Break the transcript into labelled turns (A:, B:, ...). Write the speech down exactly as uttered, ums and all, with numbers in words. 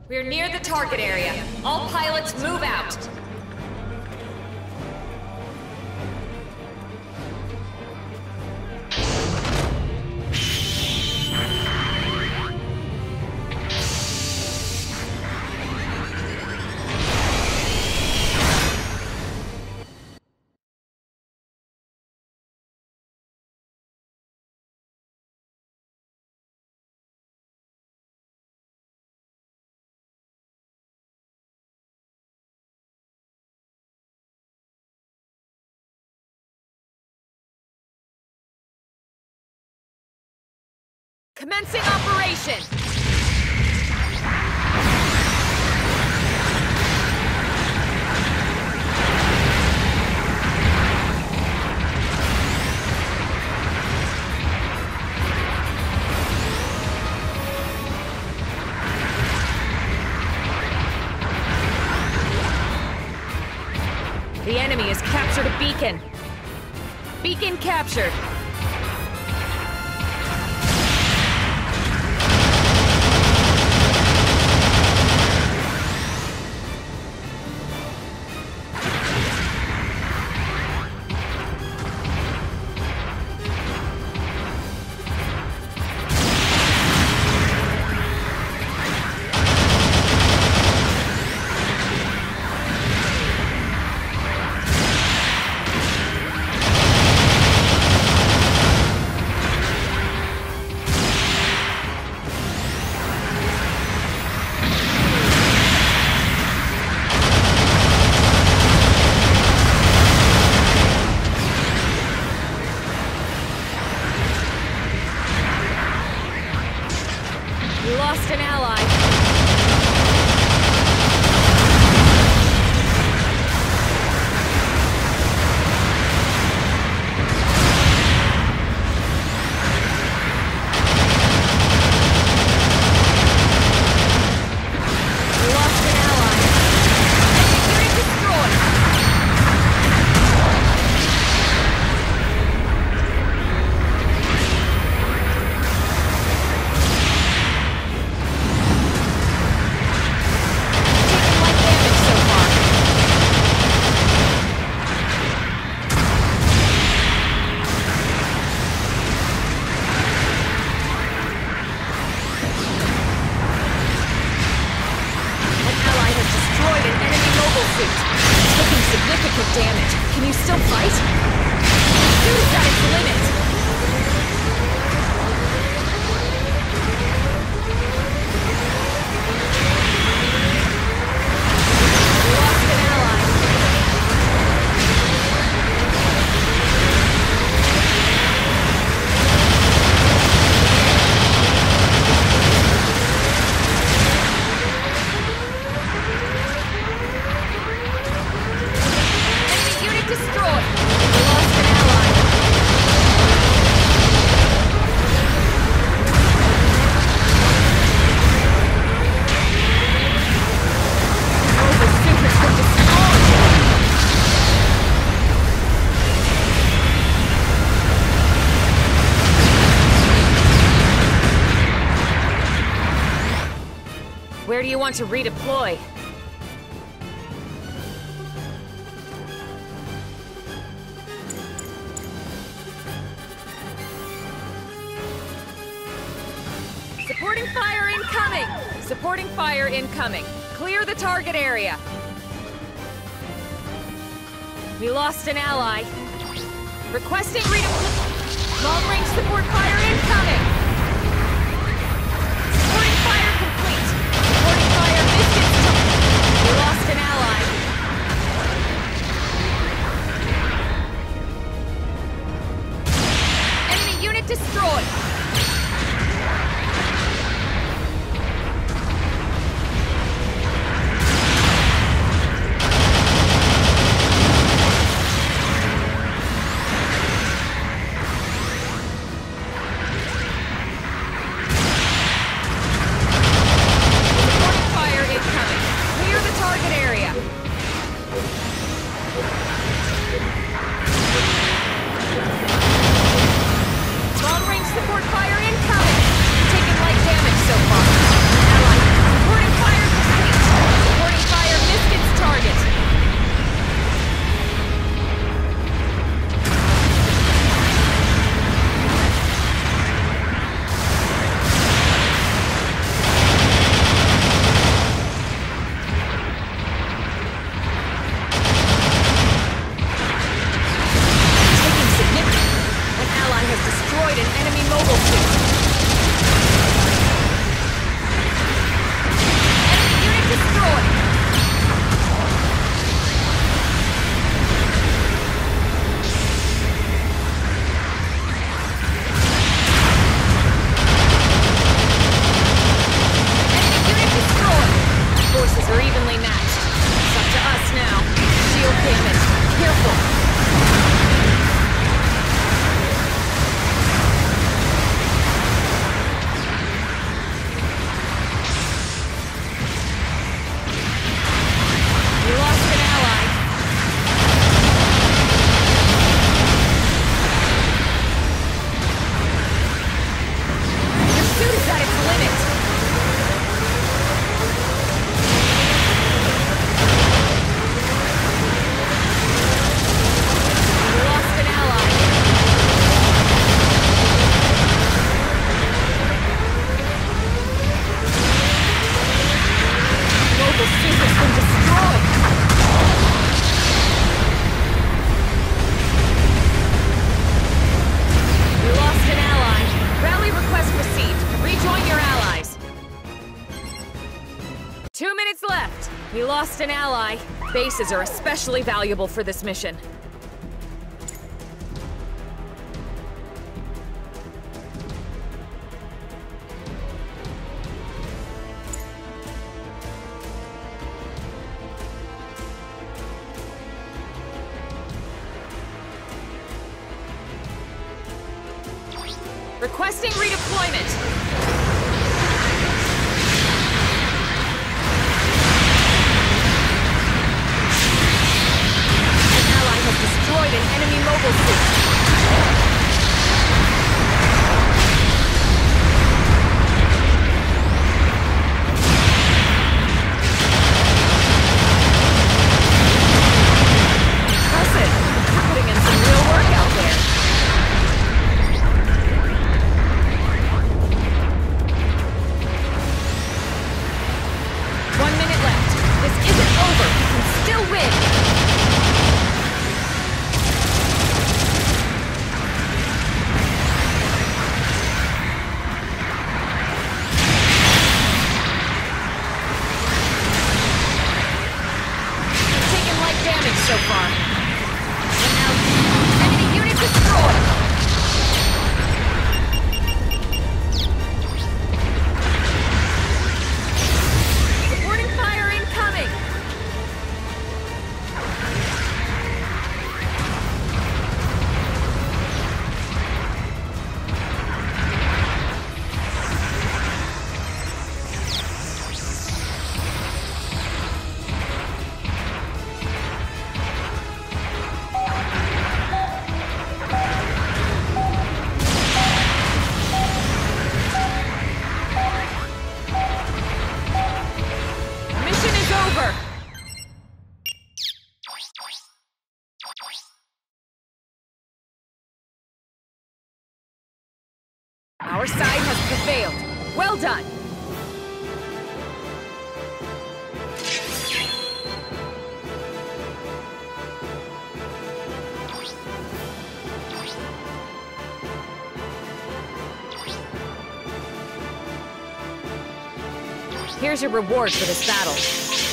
A: We're near the target area. All pilots move out. Commencing operation! The enemy has captured a beacon. Beacon captured. We lost an ally. Significant damage. Can you still fight? The suit is at its limit. We lost an ally. Destroyed! We lost an ally! Oh, the suit has been destroyed! Where do you want to redeploy? Supporting fire incoming! Supporting fire incoming. Clear the target area. We lost an ally. Requesting redeployment. Long-range support fire incoming! Supporting fire complete. Supporting fire distance to... We lost an ally. Enemy unit destroyed! mobile suit has been destroyed! We lost an ally. Rally request received. Rejoin your allies. Two minutes left. We lost an ally. Bases are especially valuable for this mission. Requesting redeployment. An ally has destroyed an enemy mobile suit. Impressive. You're putting in some real work out there. So far. And now, enemy unit destroyed! Supporting fire incoming! Our side has prevailed. Well done! Here's your reward for this battle.